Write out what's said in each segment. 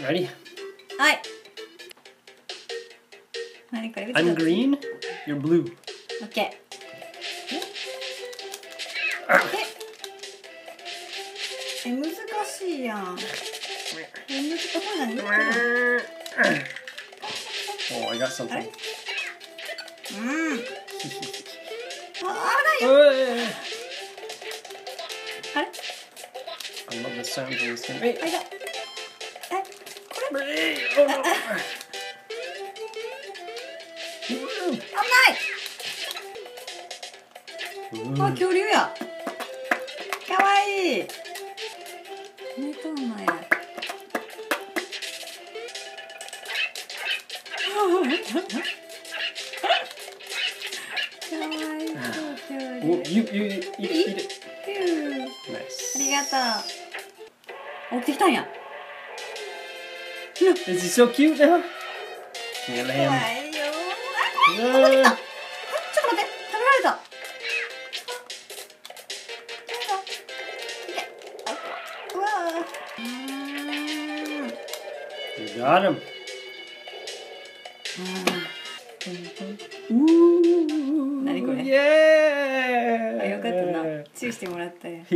Ready? はい。何これ I'm green, you're blue. OK。難しいやん。難しいな。 Oh, I got something. 危ないよ。あれ I love the sound of this thing. Hey! あいだ。これ Hey! Oh no! 危ない。あ、恐竜や。かわいい。寝とんのや。かわいい。 Oh, you eat it. Nice. ありがとう。起きてきたんや。 Is he so cute now? かわいいよ。あ、戻ってきた。ちょっと待って、食べられた。うわー。 You got him. 何これ Yeah! よかったな。チューしてもらったよ。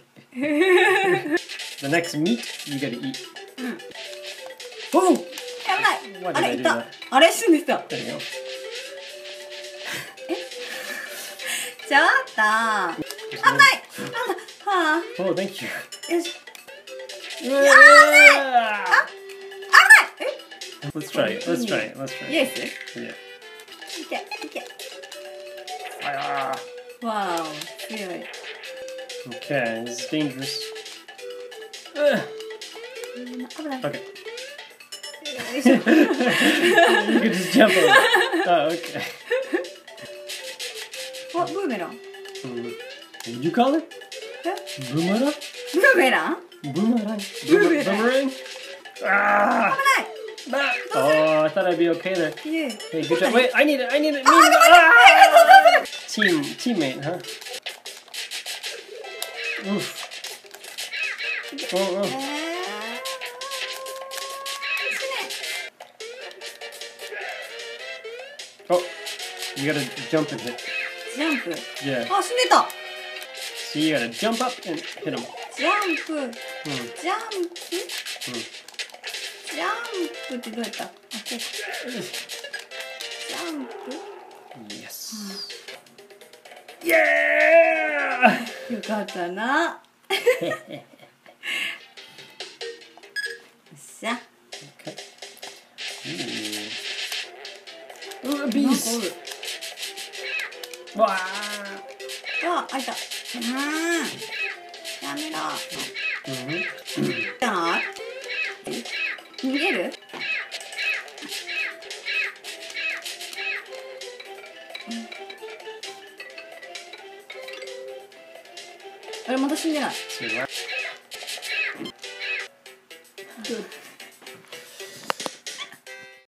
The next meat you gotta eat. Oh! やばい。あ Why did れ I い do た。 that? あれ死んでた。 There you go. ちょっと。危ない。はあ。 Oh, thank you. よし。 Yeah! あ、危ない。 Let's try it. Let's try it. Let's try イエ it. ス。 Yeah. いけいけ。 Ah. わお、強い。 Okay, this is dangerous. 危ない。 Okay. よいしょ。 You can just jump over. Oh, okay. あ、ブーメラン。 What did you call it? え、 Boomerang? ブーメラン。 Boomerang? Boomerang. Boomerang? Ah! 危ない。 Oh, I thought I'd be okay there. いえ。 Hey, good job. Wait, I need it. I need it. Teammate, huh? Oof. Oh, oh. Oh, you gotta jump and hit. ジャンプ。 Yeah. あ、死んでた。 So you gotta jump up and hit him. ジャンプ。 Hmm. ジャンプ。ジャンプってどうやった？あ、こうか。ジャンプ。 Yes. Yeah! よかったな。よっしゃ。 Okay. Ooh, a なんか beast. おる。 Wow. あ、開いた。やめろ。 Mm-hmm. じゃない？逃げる？あれまだ死んでない。 See that? どっ